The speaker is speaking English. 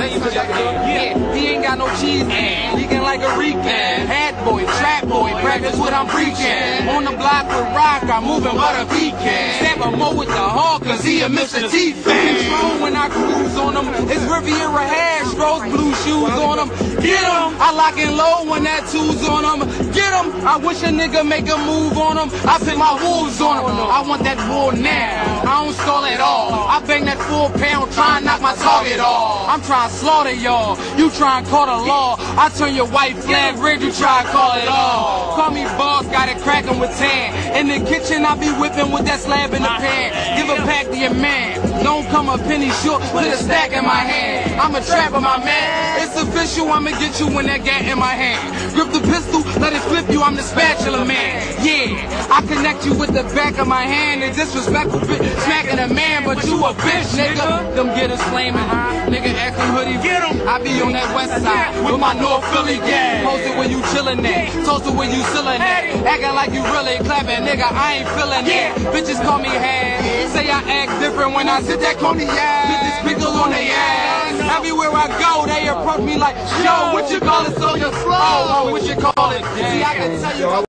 Yeah, he ain't got no cheese, man. He can like a Rican. Hat boy, trap boy, practice what I'm preaching. On the block with rock, I'm moving but a pecan. Step a mo with the hawk, cause he a Mr. T fan. Control when I cruise on him. It's Riviera hash, rose blue shoes on him. Get him! I lock and low when that two's on him. Get him! I wish a nigga make a move on him. I put my wolves on him. I want that war now. I don't stall at all. I bang that 4 pound, try and knock my target off. I'm trying to slaughter y'all. You try and call the law. I turn your white flag red, you try and call it all. Call me boss, got it cracking with tan. In the kitchen, I be whipping with that slab in the pan. Give a pack to your man. Don't come a penny short, put a stack in my hand. I'm a trapper, my man. It's official, I'ma get you when that gat in my hand. Grip the pistol, let it flip you, I'm the spatula man. Yeah, I connect you with the back of my hand. And disrespectful bitch, smacking a man, but you a bitch, nigga. Them getters flaming, nigga acting hoodie. Get 'em. I be on that west side with my North Philly gang. Post it when you chillin' at, toast it when you chillin' at. Acting like you really clapping, nigga, I ain't feeling it. Bitches call me half, say I act different when I sit that cognac. Bitches pickle on their ass. Everywhere I go, they approach me like, yo, what you call it, so you're slow. What you call it? See, I can tell you.